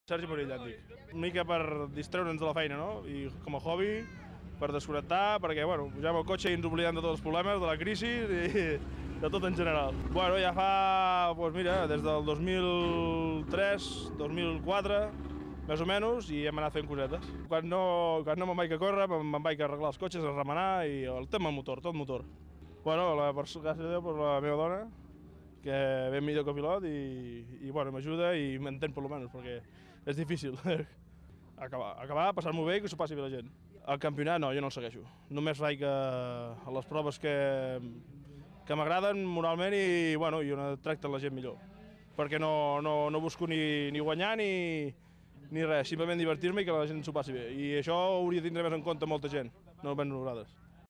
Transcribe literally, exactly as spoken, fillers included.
Sergi Morell, em dic. Una mica per distreure'ns de la feina, no? I com a hobby, per desconnectar, perquè, bueno, pugem al cotxe i ens oblidem de tots els problemes, de la crisi i de tot en general. Bueno, ja fa, doncs mira, des del dos mil tres, dos mil quatre, més o menys, i hem anat fent cosetes. Quan no, quan no me'n vaig a córrer, me'n vaig a arreglar els cotxes, a remenar i el tema motor, tot motor. Bueno, la, gràcies a Déu per la meva dona, que ve millor que pilot i, i bueno, m'ajuda i m'entén per lo menys, perquè és difícil acabar, acabar passar-m'ho bé i que s'ho passi bé la gent. El campionat no, jo no el segueixo. Només vaig a, a les proves que, que m'agraden moralment i, bueno, i on tracten la gent millor. Perquè no, no, no busco ni, ni guanyar ni, ni res, simplement divertir-me i que la gent s'ho passi bé. I això ho hauria de tindre més en compte molta gent, no només nosaltres.